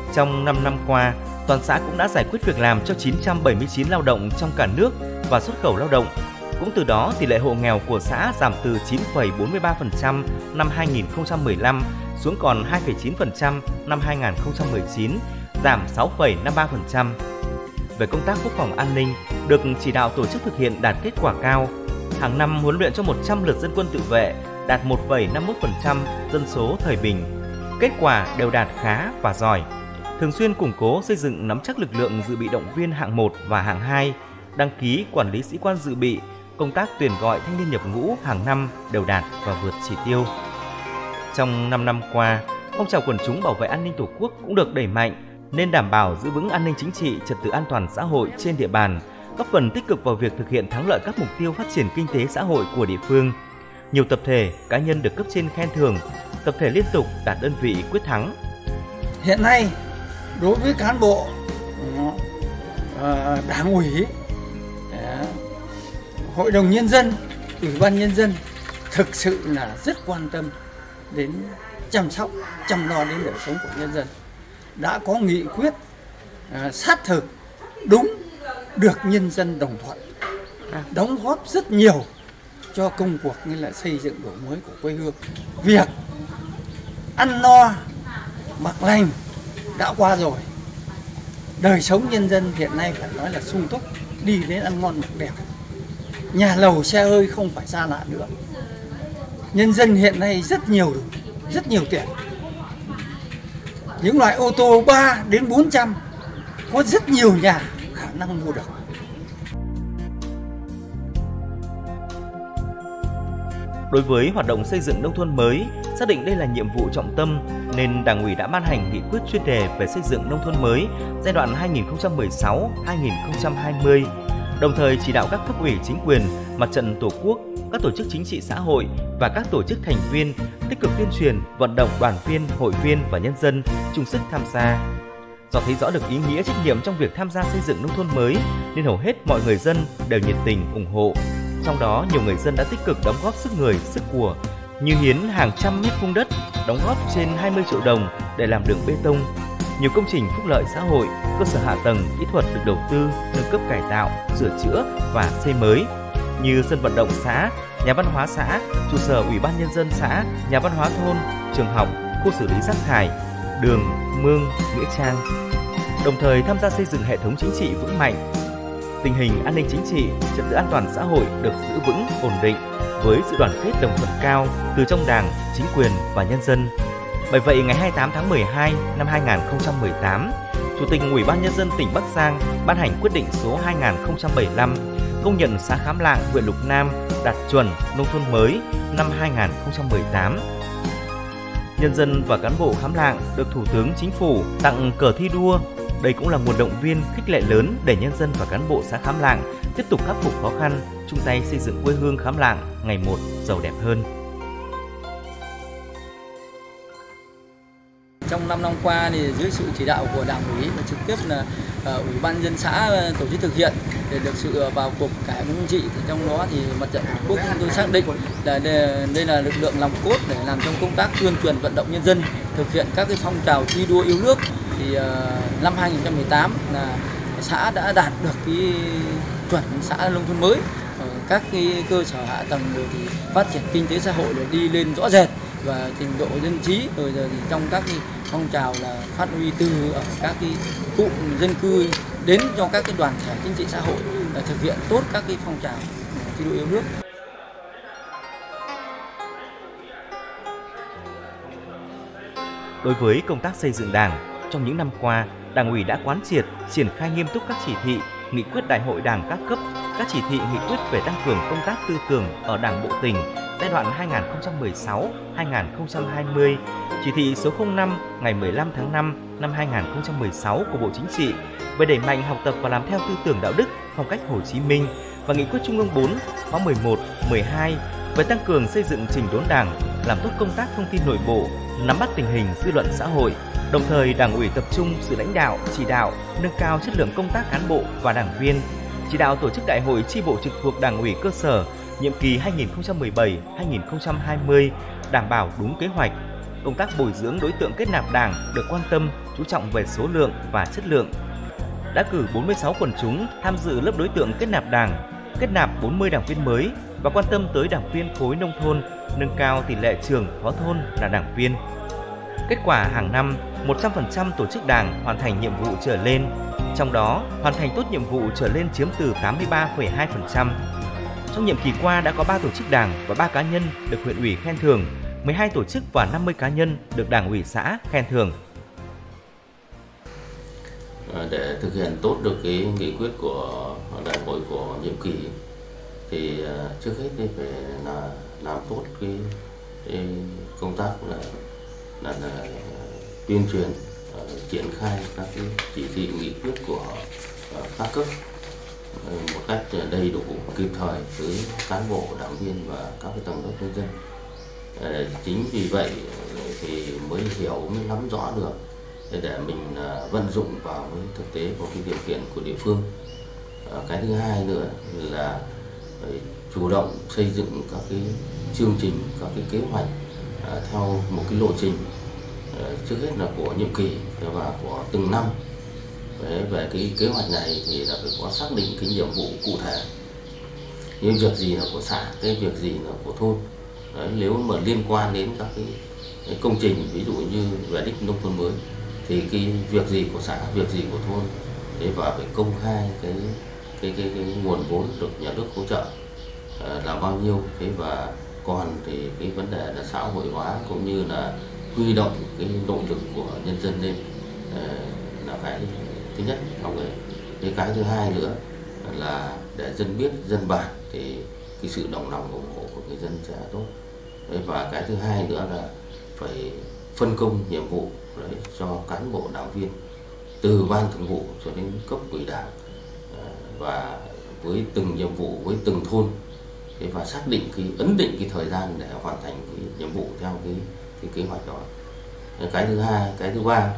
Trong 5 năm qua, toàn xã cũng đã giải quyết việc làm cho 979 lao động trong cả nước và xuất khẩu lao động. Cũng từ đó, tỷ lệ hộ nghèo của xã giảm từ 9,43% năm 2015 xuống còn 2,9% năm 2019, giảm 6,53%. Về công tác quốc phòng an ninh, được chỉ đạo tổ chức thực hiện đạt kết quả cao. Hàng năm huấn luyện cho 100 lượt dân quân tự vệ, đạt 1,51% dân số thời bình. Kết quả đều đạt khá và giỏi. Thường xuyên củng cố xây dựng nắm chắc lực lượng dự bị động viên hạng 1 và hạng 2, đăng ký quản lý sĩ quan dự bị, công tác tuyển gọi thanh niên nhập ngũ hàng năm đều đạt và vượt chỉ tiêu. Trong 5 năm qua, phong trào quần chúng bảo vệ an ninh Tổ quốc cũng được đẩy mạnh nên đảm bảo giữ vững an ninh chính trị, trật tự an toàn xã hội trên địa bàn, góp phần tích cực vào việc thực hiện thắng lợi các mục tiêu phát triển kinh tế xã hội của địa phương. Nhiều tập thể, cá nhân được cấp trên khen thưởng, tập thể liên tục đạt đơn vị quyết thắng. Hiện nay, đối với cán bộ Đảng ủy, Hội đồng Nhân dân, Ủy ban Nhân dân thực sự là rất quan tâm đến chăm sóc, chăm lo đến đời sống của nhân dân. Đã có nghị quyết sát thực, đúng, được nhân dân đồng thuận, đóng góp rất nhiều cho công cuộc như là xây dựng đổi mới của quê hương. Việc ăn no, mặc lành đã qua rồi. Đời sống nhân dân hiện nay phải nói là sung túc, đi đến ăn ngon mặc đẹp. Nhà lầu xe hơi không phải xa lạ nữa. Nhân dân hiện nay rất nhiều tiền. Những loại ô tô 3 đến 400 có rất nhiều nhà khả năng mua được. Đối với hoạt động xây dựng nông thôn mới, xác định đây là nhiệm vụ trọng tâm nên Đảng ủy đã ban hành nghị quyết chuyên đề về xây dựng nông thôn mới giai đoạn 2016-2020, đồng thời chỉ đạo các cấp ủy chính quyền, mặt trận Tổ quốc, các tổ chức chính trị xã hội và các tổ chức thành viên tích cực tuyên truyền, vận động đoàn viên, hội viên và nhân dân chung sức tham gia. Do thấy rõ được ý nghĩa trách nhiệm trong việc tham gia xây dựng nông thôn mới nên hầu hết mọi người dân đều nhiệt tình ủng hộ. Trong đó, nhiều người dân đã tích cực đóng góp sức người, sức của, như hiến hàng trăm mét vuông đất, đóng góp trên 20 triệu đồng để làm đường bê tông. Nhiều công trình phúc lợi xã hội, cơ sở hạ tầng, kỹ thuật được đầu tư, nâng cấp cải tạo, sửa chữa và xây mới, như sân vận động xã, nhà văn hóa xã, trụ sở Ủy ban Nhân dân xã, nhà văn hóa thôn, trường học, khu xử lý rác thải, đường, mương, nghĩa trang. Đồng thời tham gia xây dựng hệ thống chính trị vững mạnh. Tình hình an ninh chính trị, trật tự an toàn xã hội được giữ vững, ổn định với sự đoàn kết đồng thuận cao từ trong Đảng, chính quyền và nhân dân. Bởi vậy, ngày 28 tháng 12 năm 2018, Chủ tịch Ủy ban Nhân dân tỉnh Bắc Giang ban hành quyết định số 2075 công nhận xã Khám Lạng, huyện Lục Nam đạt chuẩn nông thôn mới năm 2018. Nhân dân và cán bộ Khám Lạng được Thủ tướng Chính phủ tặng cờ thi đua. Đây cũng là nguồn động viên khích lệ lớn để nhân dân và cán bộ xã Khám Lạng tiếp tục khắc phục khó khăn, chung tay xây dựng quê hương Khám Lạng ngày một giàu đẹp hơn. Trong 5 năm qua thì dưới sự chỉ đạo của Đảng ủy và trực tiếp là Ủy ban Nhân dân xã tổ chức thực hiện để được sự vào cuộc cả hệ thống chính trị. Thì trong đó thì mặt trận Tổ quốc chúng tôi xác định là đây là lực lượng nòng cốt để làm trong công tác tuyên truyền vận động nhân dân thực hiện các cái phong trào thi đua yêu nước. Thì năm 2018 là xã đã đạt được cái chuẩn xã nông thôn mới, các cái cơ sở hạ tầng rồi thì phát triển kinh tế xã hội để đi lên rõ rệt, và trình độ dân trí rồi giờ thì trong các cái phong trào là phát huy từ ở các cái cụm dân cư đến cho các cái đoàn thể chính trị xã hội là thực hiện tốt các cái phong trào thi đua yêu nước. Đối với công tác xây dựng Đảng, trong những năm qua, Đảng ủy đã quán triệt, triển khai nghiêm túc các chỉ thị, nghị quyết Đại hội Đảng các cấp, các chỉ thị nghị quyết về tăng cường công tác tư tưởng ở Đảng bộ tỉnh giai đoạn 2016-2020, chỉ thị số 05 ngày 15 tháng 5 năm 2016 của Bộ Chính trị về đẩy mạnh học tập và làm theo tư tưởng đạo đức, phong cách Hồ Chí Minh và nghị quyết Trung ương 4 khóa 11, 12 về tăng cường xây dựng chỉnh đốn Đảng, làm tốt công tác thông tin nội bộ, nắm bắt tình hình dư luận xã hội. Đồng thời, Đảng ủy tập trung sự lãnh đạo, chỉ đạo, nâng cao chất lượng công tác cán bộ và đảng viên, chỉ đạo tổ chức đại hội chi bộ trực thuộc Đảng ủy cơ sở nhiệm kỳ 2017-2020 đảm bảo đúng kế hoạch, công tác bồi dưỡng đối tượng kết nạp Đảng được quan tâm, chú trọng về số lượng và chất lượng. Đã cử 46 quần chúng tham dự lớp đối tượng kết nạp Đảng, kết nạp 40 đảng viên mới và quan tâm tới đảng viên khối nông thôn, nâng cao tỷ lệ trưởng phó thôn là đảng viên. Kết quả hàng năm, 100% tổ chức Đảng hoàn thành nhiệm vụ trở lên, trong đó hoàn thành tốt nhiệm vụ trở lên chiếm từ 83,2%. Trong nhiệm kỳ qua đã có 3 tổ chức Đảng và 3 cá nhân được huyện ủy khen thưởng, 12 tổ chức và 50 cá nhân được Đảng ủy xã khen thưởng. Để thực hiện tốt được cái nghị quyết của đại hội của nhiệm kỳ thì trước hết phải làm tốt cái công tác là tuyên truyền, triển khai các cái chỉ thị nghị quyết của các cấp một cách đầy đủ, kịp thời tới cán bộ, đảng viên và các cái tầng lớp nhân dân. Chính vì vậy thì mới hiểu, mới nắm rõ được để mình vận dụng vào với thực tế của cái điều kiện của địa phương. Cái thứ hai nữa là phải chủ động xây dựng các cái chương trình, các cái kế hoạch theo một cái lộ trình, trước hết là của nhiệm kỳ và của từng năm. Về cái kế hoạch này thì là phải có xác định cái nhiệm vụ cụ thể, những việc gì là của xã, cái việc gì là của thôn. Đấy, nếu mà liên quan đến các cái công trình, ví dụ như về đích nông thôn mới thì cái việc gì của xã, việc gì của thôn, và phải công khai cái nguồn vốn được nhà nước hỗ trợ là bao nhiêu. Thế và còn thì cái vấn đề là xã hội hóa cũng như là huy động cái nội lực của nhân dân lên là cái thứ nhất. Cái thứ hai nữa là để dân biết, dân bàn thì cái sự đồng lòng ủng hộ của người dân sẽ tốt. Và cái thứ hai nữa là phải phân công nhiệm vụ cho cán bộ đảng viên từ ban thường vụ cho đến cấp ủy đảng, và với từng nhiệm vụ, với từng thôn, và xác định ấn định cái thời gian để hoàn thành cái nhiệm vụ theo cái kế hoạch đó. Cái thứ hai, cái thứ ba,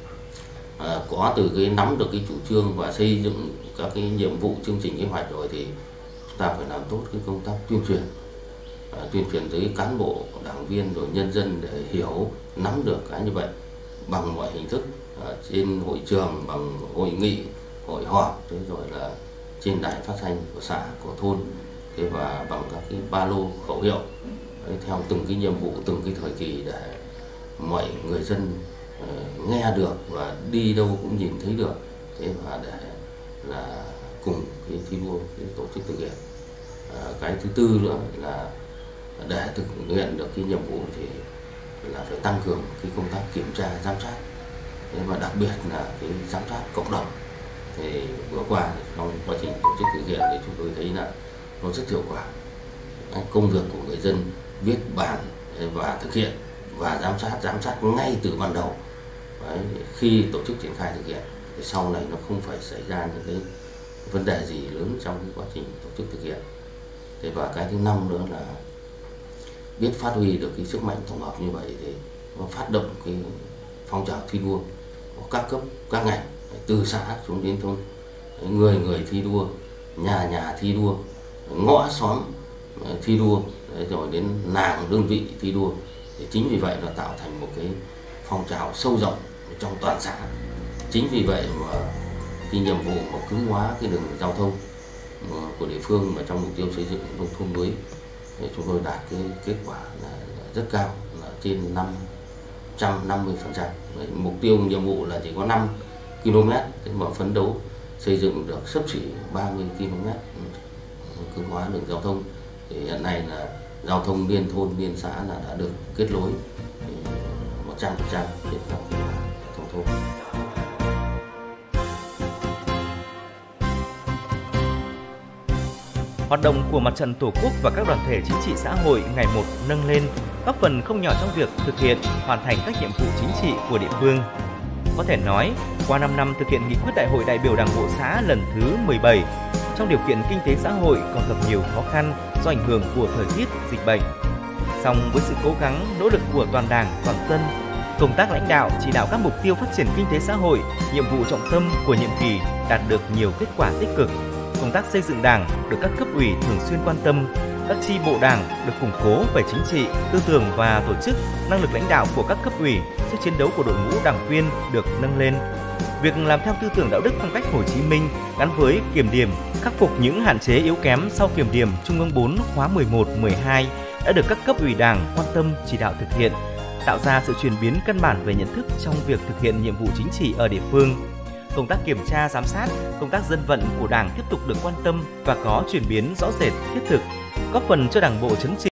có từ cái nắm được cái chủ trương và xây dựng các cái nhiệm vụ, chương trình, kế hoạch rồi thì chúng ta phải làm tốt cái công tác tuyên truyền tới cán bộ, đảng viên rồi nhân dân để hiểu, nắm được cái như vậy bằng mọi hình thức, trên hội trường, bằng hội nghị, hội họp, thế rồi là trên đài phát thanh của xã, của thôn, thế và bằng các cái ba lô khẩu hiệu theo từng cái nhiệm vụ, từng cái thời kỳ để mọi người dân nghe được và đi đâu cũng nhìn thấy được, thế và để là cùng cái thi đua, cái tổ chức thực hiện. Cái thứ tư nữa là để thực hiện được cái nhiệm vụ thì là phải tăng cường cái công tác kiểm tra, giám sát, và đặc biệt là cái giám sát cộng đồng. Thì vừa qua trong quá trình tổ chức thực hiện thì chúng tôi thấy là nó rất hiệu quả. Công việc của người dân viết bản và thực hiện và giám sát ngay từ ban đầu. Đấy, khi tổ chức triển khai thực hiện thì sau này nó không phải xảy ra những cái vấn đề gì lớn trong cái quá trình tổ chức thực hiện. Thế và cái thứ năm nữa là biết phát huy được cái sức mạnh tổng hợp như vậy thì nó phát động cái phong trào thi đua của các cấp, các ngành, từ xã xuống đến thôn, người thi đua, nhà thi đua, ngõ xóm thi đua, rồi đến làng, đơn vị thi đua. Thì chính vì vậy nó tạo thành một cái phong trào sâu rộng trong toàn xã. Chính vì vậy mà cái nhiệm vụ mà cứng hóa cái đường giao thông của địa phương mà trong mục tiêu xây dựng nông thôn mới thì chúng tôi đạt cái kết quả là rất cao, là trên 550%. Mục tiêu nhiệm vụ là chỉ có 5 km, thế mà phấn đấu xây dựng được xấp xỉ 30 km cứng hóa đường giao thông. Thì hiện nay là giao thông liên thôn, liên xã là đã được kết nối 100% trên các hệ thống thôn. Hoạt động của Mặt trận Tổ quốc và các đoàn thể chính trị xã hội ngày một nâng lên, góp phần không nhỏ trong việc thực hiện, hoàn thành các nhiệm vụ chính trị của địa phương. Có thể nói, qua 5 năm thực hiện nghị quyết Đại hội đại biểu Đảng bộ xã lần thứ 17, trong điều kiện kinh tế xã hội còn gặp nhiều khó khăn do ảnh hưởng của thời tiết, dịch bệnh. Song với sự cố gắng, nỗ lực của toàn Đảng, toàn dân, công tác lãnh đạo, chỉ đạo các mục tiêu phát triển kinh tế xã hội, nhiệm vụ trọng tâm của nhiệm kỳ đạt được nhiều kết quả tích cực. Công tác xây dựng Đảng được các cấp ủy thường xuyên quan tâm, các chi bộ Đảng được củng cố về chính trị, tư tưởng và tổ chức, năng lực lãnh đạo của các cấp ủy, sức chiến đấu của đội ngũ đảng viên được nâng lên. Việc làm theo tư tưởng đạo đức phong cách Hồ Chí Minh gắn với kiểm điểm, khắc phục những hạn chế yếu kém sau kiểm điểm Trung ương 4 khóa 11, 12 đã được các cấp ủy Đảng quan tâm chỉ đạo thực hiện, tạo ra sự chuyển biến căn bản về nhận thức trong việc thực hiện nhiệm vụ chính trị ở địa phương. Công tác kiểm tra, giám sát, công tác dân vận của Đảng tiếp tục được quan tâm và có chuyển biến rõ rệt, thiết thực, góp phần cho Đảng bộ chấn chỉnh